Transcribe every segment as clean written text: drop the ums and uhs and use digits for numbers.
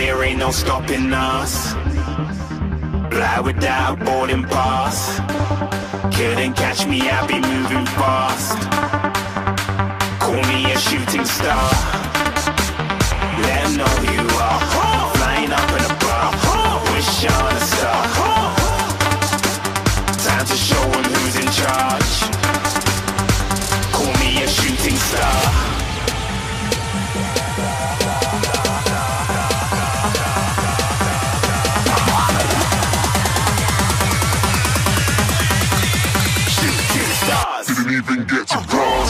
there ain't no stopping us. Fly without boarding pass. Couldn't catch me, I'll be moving fast. Call me a shooting star. Let 'em know who you are. Flying up in a bar. Wish on a star. Time to show 'em who's in charge. Call me a shooting star. Didn't even get to cross.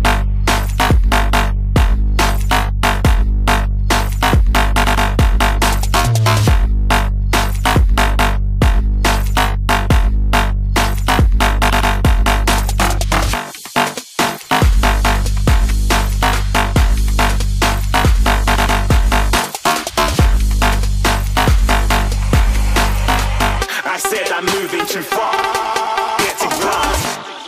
I said I'm moving too far. Get to glass.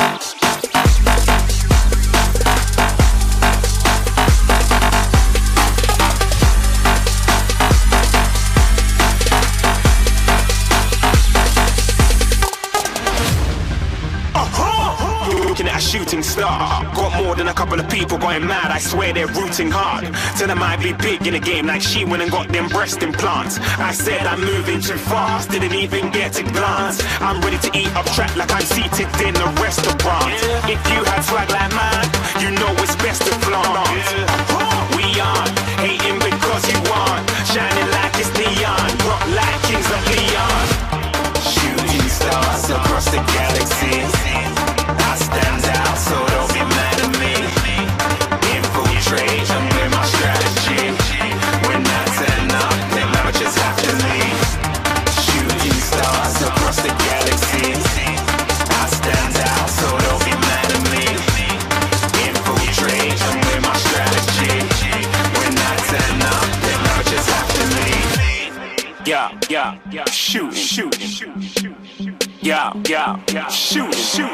Looking at a shooting star. Got more than a couple of people going mad, I swear they're rooting hard. Tell them I be big in the game like she went and got them breast implants. I said I'm moving too fast, didn't even get a glance. I'm ready to eat up track like I'm seated in a restaurant. If you had swag like mine, you know it's best to flaunt. We aren't hating because you aren't shining like it's neon, rock like kings of Leon. Shooting stars across the galaxy. I stand out, so don't be mad at me. Infiltrate, I'm with my strategy. When I turn up, then I just have to leave. Shooting stars across the galaxy. I stand out, so don't be mad at me. Infiltrate, I'm with my strategy. When I turn up, then I just have to leave. Yeah, shooting. Yeah, shooting.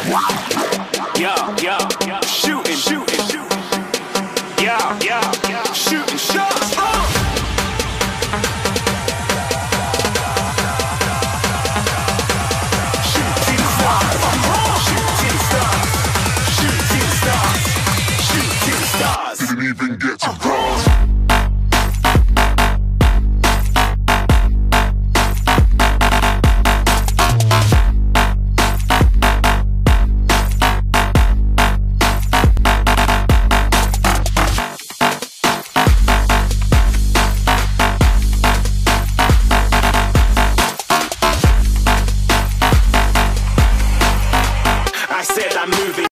Yeah, shooting. Yeah, shooting shots. Shooting stars. Didn't even get to cross. I said I'm moving.